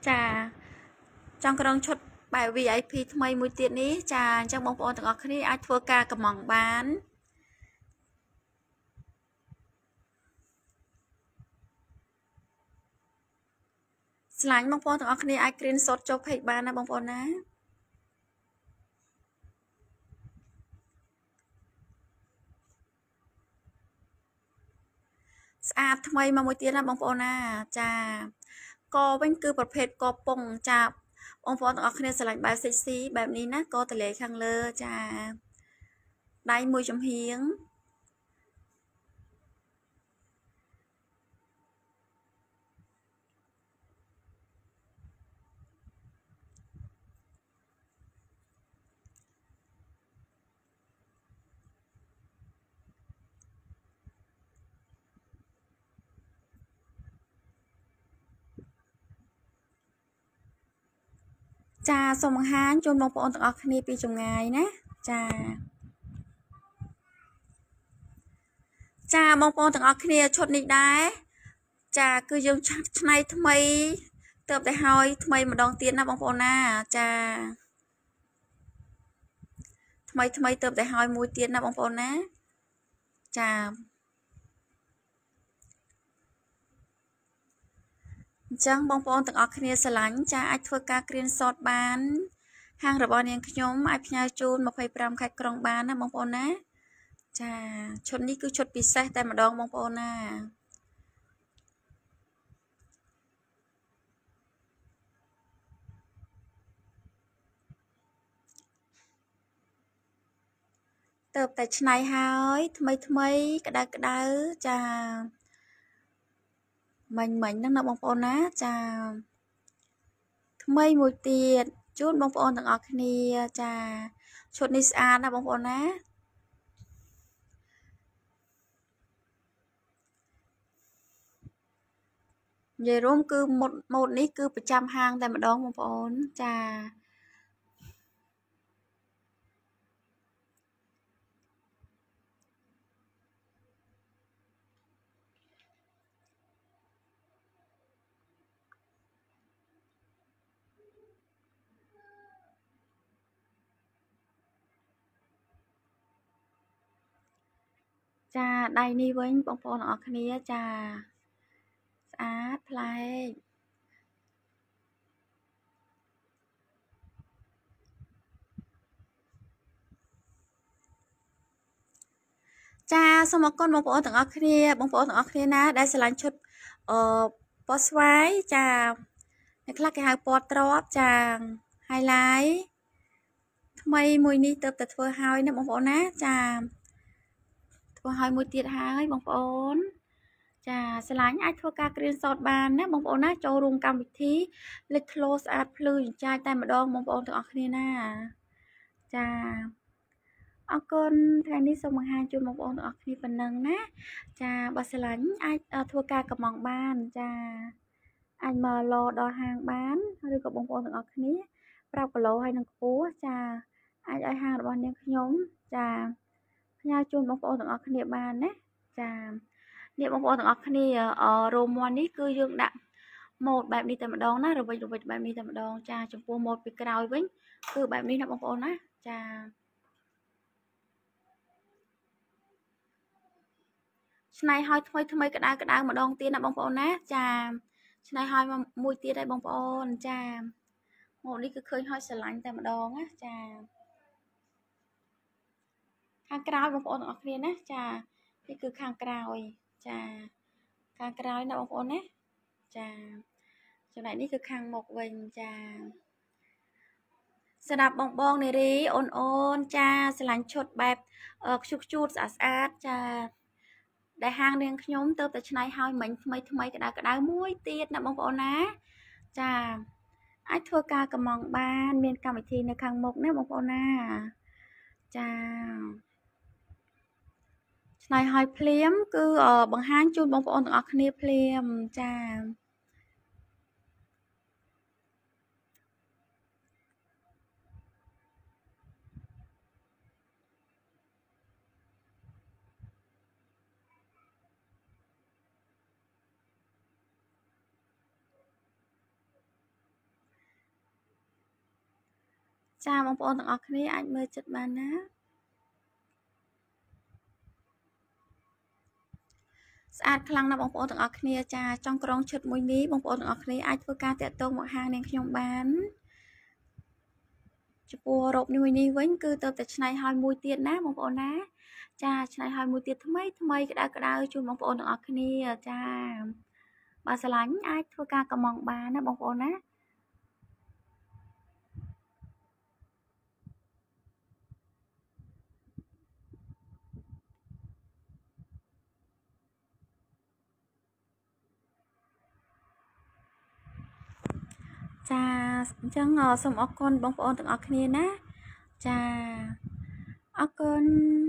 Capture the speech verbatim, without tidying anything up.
ចាចង់ក្រុងឈុតបែប วี ไอ พี ថ្មីមួយទៀតនេះចាអញ្ចឹងបងប្អូនទាំងអស់គ្នាអាចធ្វើការកម្មង់បានស្លាញ់បងប្អូនទាំងអស់គ្នាអាច screenshot ចូល page បានណាបងប្អូនណាស្អាតថ្មីមកមួយទៀតណាបងប្អូនណាចាកវិញគឺប្រភេទកពងចាបងប្អូនទាំងអស់គ្នាស្រឡាញ់បែប sexy បែបនេះណាកតលេខាងលើចាដៃមួយចំហៀងចាសូមបង្ហាញជូនបងប្អូនទាំងអស់គ្នាពីចម្ងាយណាចាចាបងប្អូនទាំងអស់គ្នាឈុតនេះដែរចាគឺយើងឆ្នៃថ្មីទៅតែហើយថ្មីម្ដងទៀតណាបងប្អូនណាចាថ្មីថ្មីទៅតែហើយមួយទៀតណាបងប្អូនណាចាអញ្ចឹងបងប្អូនទាំងអស់គ្នាស្រឡាញ់ចាអាចធ្វើការ screenshot បានហាងរបស់នាងខ្ញុំអាចផ្ញើជូនยี่สิบห้าខេត្តក្រុងបានណាបងប្អូនណាចាឈុតនេះគឺឈុតពិសេសតែម្ដងបងប្អូនណាទៅតែឆ្នៃហើយថ្មីថ្មីក្តៅក្តៅចាមិញមិញហ្នឹងណាបងប្អូនណាចាថ្មីមួយទៀតជូនបងប្អូនទាំងអស់គ្នាចាឈុតនេះស្អាតណាបងប្អូនណានិយាយរួមគឺម៉ូតម៉ូតនេះគឺប្រចាំហាងតែម្ដងបងប្អូនចាចាដៃនេះវិញបងប្អូនទាំងអស់គ្នាចាស្អាតប្លែកចាសូមអរគុណបងប្អូនទាំងអស់គ្នាបងប្អូនទាំងអស់គ្នាណាដែលស្រឡាញ់ឈុតអឺពណ៌ស្វាយចាអ្នកខ្លះគេហៅពណ៌ទ្របចា highlight ថ្មីមួយនេះទៅតែធ្វើហើយណាបងប្អូនណាចាធ្វើហើយមួយទៀតហើយបងប្អូនចាស្រឡាញ់អាចធ្វើការ screenshot បានណាបងប្អូនណាចូលរួមកម្មវិធីលេចធ្លោស្អាតភ្លឺចិញ្ចាចតែម្ដងបងប្អូនទាំងអស់គ្នាណាចាអរគុណថ្ងៃនេះសូមបង្ហាញជូនបងប្អូនទាំងអស់គ្នាប៉ុណ្ណឹងណាចាបើស្រឡាញ់អាចធ្វើការកម្មង់បានចាអាចមកឡដល់ហាងបានឬក៏បងប្អូនទាំងអស់គ្នាប្រាប់គីឡូហើយនឹងខ្ពស់ចាអាចឲ្យហាងរបស់នាងខ្ញុំចាផ្ញើជូនបងប្អូនទាំងអស់គ្នាបានណាចានេះបងប្អូនទាំងអស់គ្នារោមមាន់នេះគឺយើងដាក់ម៉ូតបែបនេះតែម្ដងណារវិចរវិចបែបនេះតែម្ដងចាចំពោះម៉ូតពីក្រោយវិញគឺបែបនេះណាបងប្អូនណាចាឆ្នៃឲ្យថ្មីថ្មីក្តៅក្តៅម្ដងទៀតណាបងប្អូនណាចាឆ្នៃឲ្យមួយទៀតហើយបងប្អូនចាម៉ូតនេះគឺឃើញឲ្យស្រឡាញ់តែម្ដងណាចាខាងក្រោយបងប្អូនទាំងអស់គ្នាណាចានេះគឺខាងក្រោយចាខាងក្រោយណាបងប្អូនណាចាចំណែកនេះគឺខាងមុខវិញចាសម្រាប់បងបងនារីអូនអូនចាស្រឡាញ់ឈុតបែបខ្ជុះខ្ជួតស្អាតស្អាតចាដែលហាងនាងខ្ញុំទៅតែឆ្នៃឲ្យមិញថ្មីថ្មីក្តៅក្តៅមួយទៀតណាបងប្អូនណាចាអាចធ្វើការកម្មង់បានមានកម្មវិធីនៅខាងមុខណាបងប្អូនណាចាឆ្នៃឲ្យភ្លាមគឺបង្ហាញជូនបងប្អូនទាំងអស់គ្នាភ្លាមចាចាបងប្អូនទាំងអស់គ្នាអាចមើលចិត្តបានណាស្អាតខ្លាំងណាស់បងប្អូនទាំងអស់គ្នាចាចង់ក្រងឈុតមួយនេះបងប្អូនទាំងអស់គ្នាអាចធ្វើការតាក់ទងមកហាងនាងខ្ញុំបានចំពោះរ៉ូបមួយនេះវិញគឺទៅតែឆ្នៃឲ្យមួយទៀតណាបងប្អូនណាចាឆ្នៃឲ្យមួយទៀតថ្មីថ្មីក្តៅក្តៅជូនបងប្អូនទាំងអស់គ្នាចាបើស្រឡាញ់អាចធ្វើការកម្មង់បានណាបងប្អូនណាចាអញ្ចឹងសូមអរគុណបងប្អូនទាំងអស់គ្នាណាចាអរគុណ